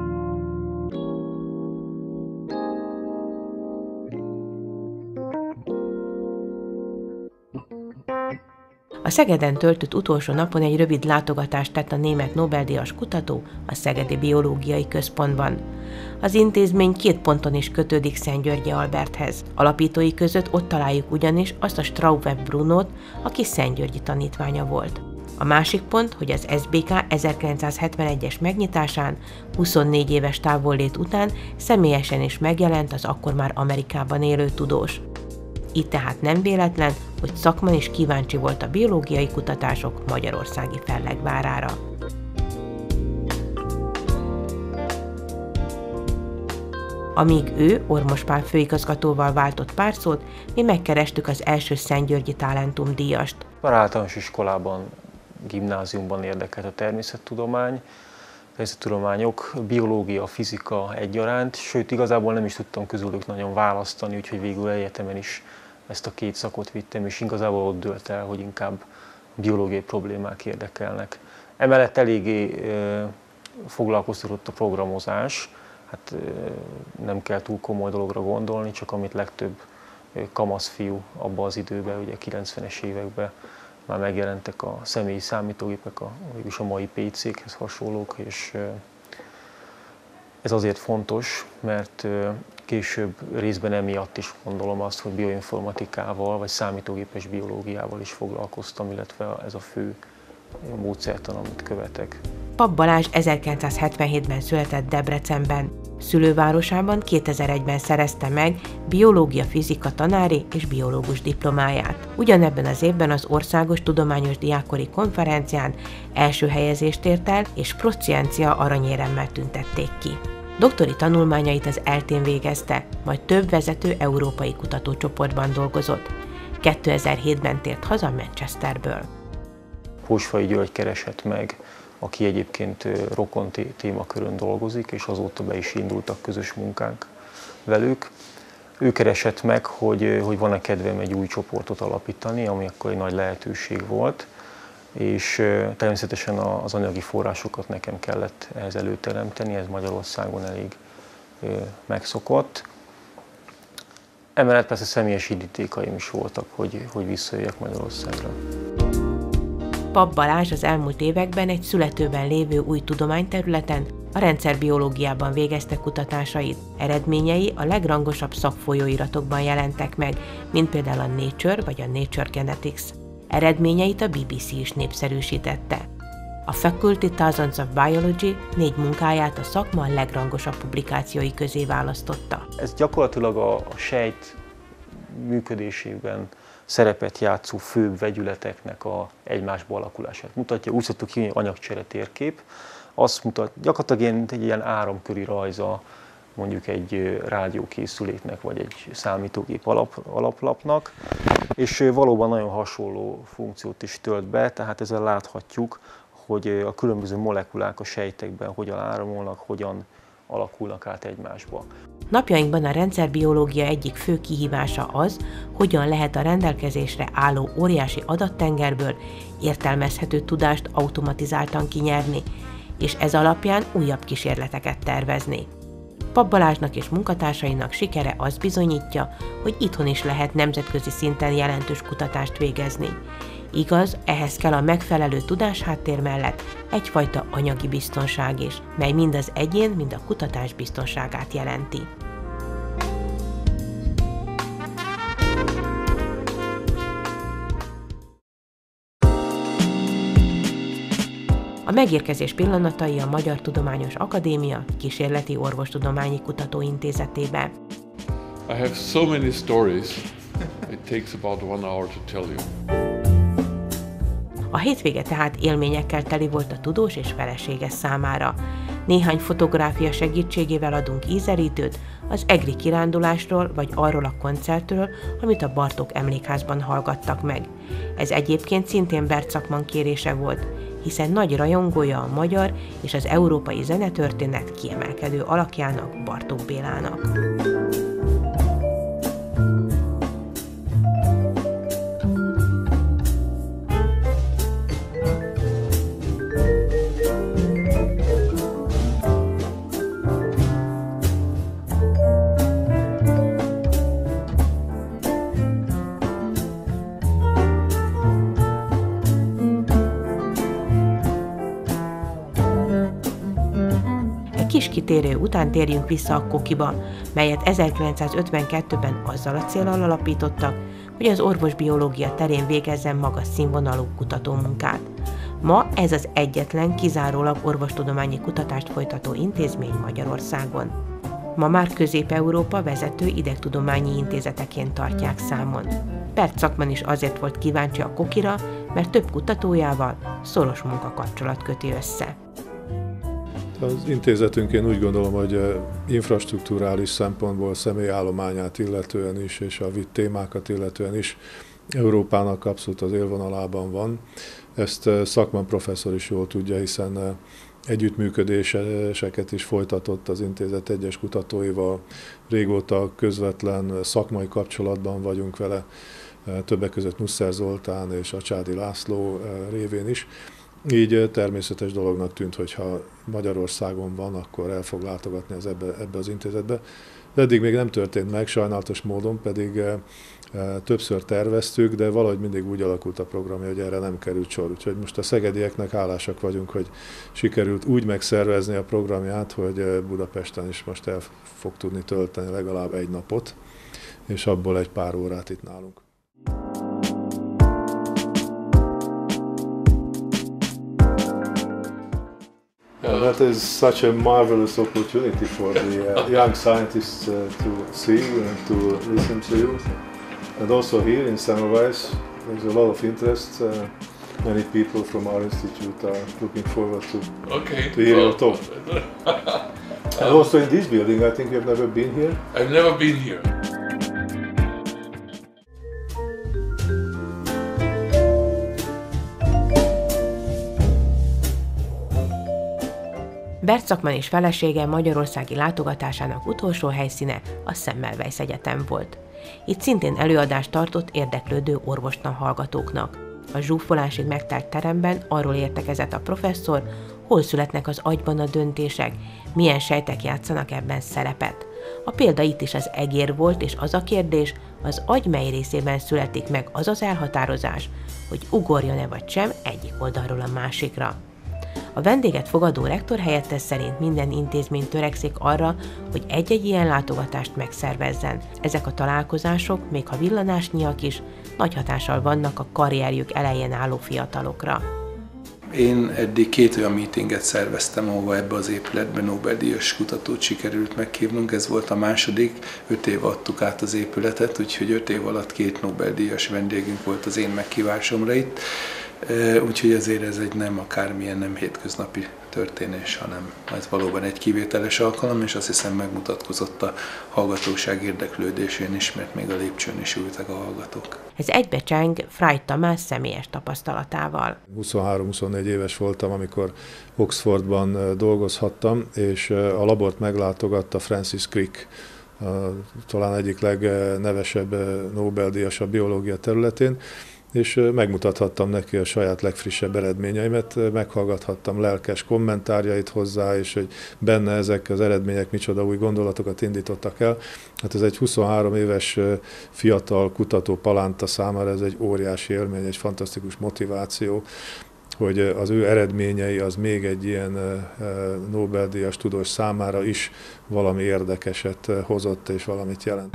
A Szegeden töltött utolsó napon egy rövid látogatást tett a német Nobel-díjas kutató a Szegedi Biológiai Központban. Az intézmény két ponton is kötődik Szent-Györgyi Alberthez. Alapítói között ott találjuk ugyanis azt a Straubweb Brunót, aki Szent-Györgyi tanítványa volt. A másik pont, hogy az es bé ká ezerkilencszázhetvenegyes megnyitásán, huszonnégy éves távollét után személyesen is megjelent az akkor már Amerikában élő tudós. Így tehát nem véletlen, hogy Sakmann is kíváncsi volt a biológiai kutatások magyarországi fellegvárára. Amíg ő Ormos Pál főigazgatóval váltott pár szót, mi megkerestük az első Szent-Györgyi Talentum díjast. Már általános iskolában, gimnáziumban érdekelt a természettudomány, természettudományok, biológia, fizika egyaránt, sőt igazából nem is tudtam közülük nagyon választani, úgyhogy végül egyetemen is ezt a két szakot vittem, és igazából ott dőlt el, hogy inkább biológiai problémák érdekelnek. Emellett eléggé e, foglalkoztatott a programozás, hát e, nem kell túl komoly dologra gondolni, csak amit legtöbb kamaszfiú abban az időben, ugye kilencvenes években már megjelentek a személyi számítógépek, a, végülis a mai pé cékhez hasonlók, és e, ez azért fontos, mert e, később részben emiatt is gondolom azt, hogy bioinformatikával vagy számítógépes biológiával is foglalkoztam, illetve ez a fő módszertan, amit követek. Papp Balázs ezerkilencszázhetvenhétben született Debrecenben. Szülővárosában kétezer-egyben szerezte meg biológia-fizika tanári és biológus diplomáját. Ugyanebben az évben az Országos Tudományos Diákkori Konferencián első helyezést ért el, és Prosciencia aranyéremmel tüntették ki. Doktori tanulmányait az é el té-n végezte, majd több vezető európai kutatócsoportban dolgozott. kétezer-hétben tért haza Manchesterből. Hósfai György keresett meg, aki egyébként rokon témakörön dolgozik, és azóta be is indultak közös munkánk velük. Ő keresett meg, hogy, hogy van-e kedvem egy új csoportot alapítani, ami akkor egy nagy lehetőség volt, és természetesen az anyagi forrásokat nekem kellett ehhez előteremteni, ez Magyarországon elég megszokott. Emellett persze személyes indítékaim is voltak, hogy, hogy visszajöjjek Magyarországra. Papp Balázs az elmúlt években egy születőben lévő új tudományterületen, a rendszerbiológiában végezte kutatásait. Eredményei a legrangosabb szakfolyóiratokban jelentek meg, mint például a Nature vagy a Nature Genetics. Eredményeit a bé bé cé is népszerűsítette. A Faculty Thousands of Biology négy munkáját a szakma legrangosabb publikációi közé választotta. Ez gyakorlatilag a, a sejt működésében szerepet játszó főbb vegyületeknek a egymásba alakulását mutatja. Úgy szoktuk hívni, anyagcsere térkép. Azt mutat, gyakorlatilag egy ilyen áramköri rajza mondjuk egy rádiókészüléknek, vagy egy számítógép alap, alaplapnak, és valóban nagyon hasonló funkciót is tölt be, tehát ezzel láthatjuk, hogy a különböző molekulák a sejtekben hogyan áramolnak, hogyan alakulnak át egymásba. Napjainkban a rendszerbiológia egyik fő kihívása az, hogyan lehet a rendelkezésre álló óriási adattengerből értelmezhető tudást automatizáltan kinyerni, és ez alapján újabb kísérleteket tervezni. Papp Balázsnak és munkatársainak sikere azt bizonyítja, hogy itthon is lehet nemzetközi szinten jelentős kutatást végezni. Igaz, ehhez kell a megfelelő tudásháttér mellett egyfajta anyagi biztonság is, mely mind az egyén, mind a kutatás biztonságát jelenti. A megérkezés pillanatai a Magyar Tudományos Akadémia Kísérleti Orvostudományi Kutatóintézetében. I have so many stories. It takes about one hour to tell you. A hétvége tehát élményekkel teli volt a tudós és felesége számára. Néhány fotográfia segítségével adunk ízelítőt az egri kirándulásról vagy arról a koncertről, amit a Bartók Emlékházban hallgattak meg. Ez egyébként szintén Bert Szakman kérése volt, hiszen nagy rajongója a magyar és az európai zenetörténet kiemelkedő alakjának, Bartók Bélának. Kis kitérő után térjünk vissza a Kokiba, melyet ezerkilencszázötvenkettőben azzal a céllal alapítottak, hogy az orvosbiológia terén végezzen magas színvonalú kutatómunkát. Ma ez az egyetlen kizárólag orvostudományi kutatást folytató intézmény Magyarországon. Ma már Közép-Európa vezető idegtudományi intézeteként tartják számon. Bert Szakman is azért volt kíváncsi a Kokira, mert több kutatójával szoros munkakapcsolat köti össze. Az intézetünk, én úgy gondolom, hogy infrastrukturális szempontból személyállományát illetően is, és a vitt témákat illetően is Európának abszolút az élvonalában van. Ezt Szakman professzor is jól tudja, hiszen együttműködéseket is folytatott az intézet egyes kutatóival. Régóta közvetlen szakmai kapcsolatban vagyunk vele, többek között Nusser Zoltán és Acsádi László révén is. Így természetes dolognak tűnt, hogy ha Magyarországon van, akkor el fog látogatni az ebbe, ebbe az intézetbe. De eddig még nem történt meg, sajnálatos módon pedig e, e, többször terveztük, de valahogy mindig úgy alakult a programja, hogy erre nem került sor. Úgyhogy most a szegedieknek hálásak vagyunk, hogy sikerült úgy megszervezni a programját, hogy Budapesten is most el fog tudni tölteni legalább egy napot, és abból egy pár órát itt nálunk. Yeah, that is such a marvelous opportunity for the uh, young scientists uh, to see you and to listen to you. And also here in Semmelweis, there's a lot of interest. Uh, many people from our institute are looking forward to, okay. to hear well, your talk. And also in this building, I think you've never been here? I've never been here. Bert Szakman és felesége magyarországi látogatásának utolsó helyszíne a Semmelweis Egyetem volt. Itt szintén előadást tartott érdeklődő orvostan hallgatóknak. A zsúfolásig megtelt teremben arról értekezett a professzor, hol születnek az agyban a döntések, milyen sejtek játszanak ebben szerepet. A példa itt is az egér volt, és az a kérdés, az agy mely részében születik meg az az elhatározás, hogy ugorjon-e vagy sem egyik oldalról a másikra. A vendéget fogadó rektor helyettes szerint minden intézmény törekszik arra, hogy egy-egy ilyen látogatást megszervezzen. Ezek a találkozások, még ha villanásnyiak is, nagy hatással vannak a karrierjük elején álló fiatalokra. Én eddig két olyan meetinget szerveztem, ahova ebbe az épületben Nobel-díjas kutatót sikerült meghívnunk. Ez volt a második, öt év adtuk át az épületet, úgyhogy öt év alatt két Nobel-díjas vendégünk volt az én meghívásomra itt. Úgyhogy ezért ez egy nem akármilyen, nem hétköznapi történés, hanem ez valóban egy kivételes alkalom, és azt hiszem megmutatkozott a hallgatóság érdeklődésén is, mert még a lépcsőn is ültek a hallgatók. Ez egybecseng Fry Tamás személyes tapasztalatával. huszonhárom-huszonnégy éves voltam, amikor Oxfordban dolgozhattam, és a labort meglátogatta Francis Crick, talán egyik legnevesebb Nobel-díjas a biológia területén, és megmutathattam neki a saját legfrissebb eredményeimet, meghallgathattam lelkes kommentárjait hozzá, és hogy benne ezek az eredmények micsoda új gondolatokat indítottak el. Hát ez egy huszonhárom éves fiatal kutató palánta számára ez egy óriási élmény, egy fantasztikus motiváció, hogy az ő eredményei az még egy ilyen Nobel-díjas tudós számára is valami érdekeset hozott és valamit jelent.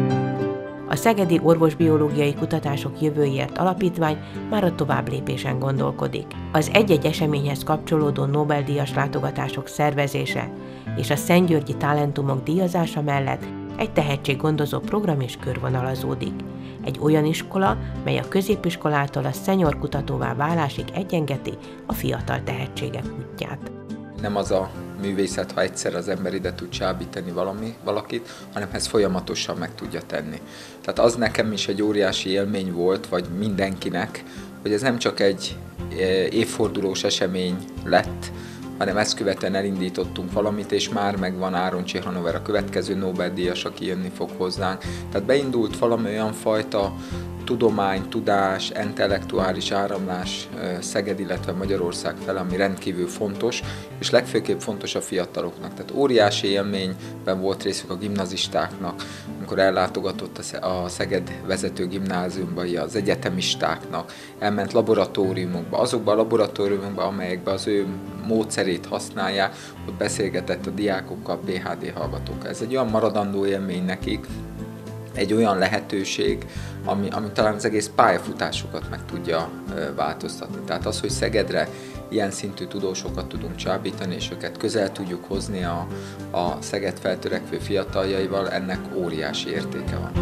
A Szegedi Orvosbiológiai Kutatások Jövőjéért Alapítvány már a továbblépésen gondolkodik. Az egy-egy eseményhez kapcsolódó Nobel-díjas látogatások szervezése és a Szentgyörgyi Talentumok díjazása mellett egy tehetséggondozó program is körvonalazódik. Egy olyan iskola, mely a középiskolától a senior kutatóvá válásig egyengeti a fiatal tehetségek útját. Nem az a művészet, ha egyszer az ember ide tud csábítani valami, valakit, hanem ezt folyamatosan meg tudja tenni. Tehát az nekem is egy óriási élmény volt, vagy mindenkinek, hogy ez nem csak egy évfordulós esemény lett, hanem ezt követően elindítottunk valamit, és már megvan Áron Csihanover, a következő Nobel-díjas, aki jönni fog hozzánk. Tehát beindult valami olyan fajta tudomány, tudás, intellektuális áramlás Szeged, illetve Magyarország fel, ami rendkívül fontos, és legfőképp fontos a fiataloknak. Tehát óriási élményben volt részük a gimnazistáknak, amikor ellátogatott a Szeged vezető gimnáziumba, az egyetemistáknak, elment laboratóriumokba, azokba a laboratóriumokba, amelyekben az ő módszerét használják, ott beszélgetett a diákokkal, pé há dé hallgatókkal. Ez egy olyan maradandó élmény nekik, egy olyan lehetőség, ami, ami talán az egész pályafutásokat meg tudja változtatni. Tehát az, hogy Szegedre ilyen szintű tudósokat tudunk csábítani, és őket közel tudjuk hozni a, a Szeged feltörekvő fiataljaival, ennek óriási értéke van.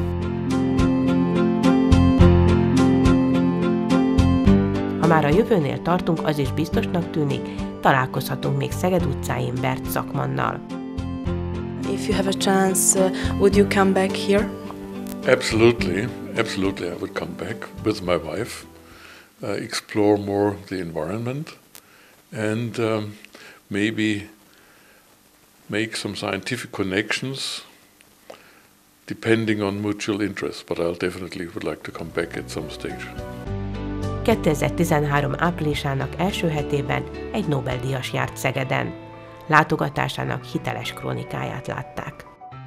Ha már a jövőnél tartunk, az is biztosnak tűnik, találkozhatunk még Szeged utcáin Bert Szakmannal. If you have a chance, uh, would you come back here? Absolutely, absolutely I would come back with my wife, uh, explore more the environment and um, maybe make some scientific connections depending on mutual interest, but I'll definitely would like to come back at some stage. kétezer-tizenhárom áprilisának első hetében egy Nobel-díjas járt Szegeden. Látogatásának hiteles krónikáját látták.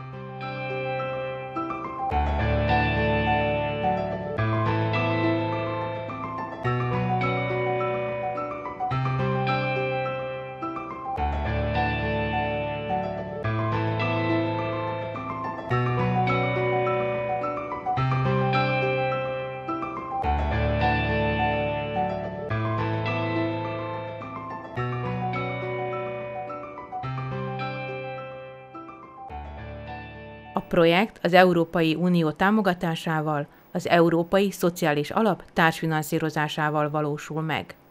A projekt az Európai Unió támogatásával, az Európai Szociális Alap társfinanszírozásával valósul meg.